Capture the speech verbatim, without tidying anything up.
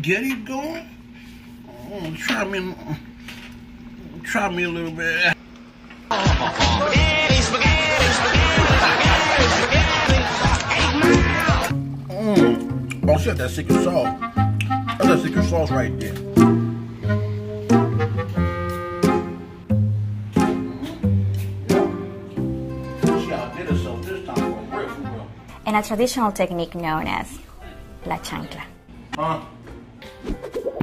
spaghetti going? Oh, try me, try me a little bit. Spaghetti, spaghetti, spaghetti, spaghetti, spaghetti. Mmm. Oh shit, that secret sauce. That's that secret sauce right there. And a traditional technique known as la chancla. Huh?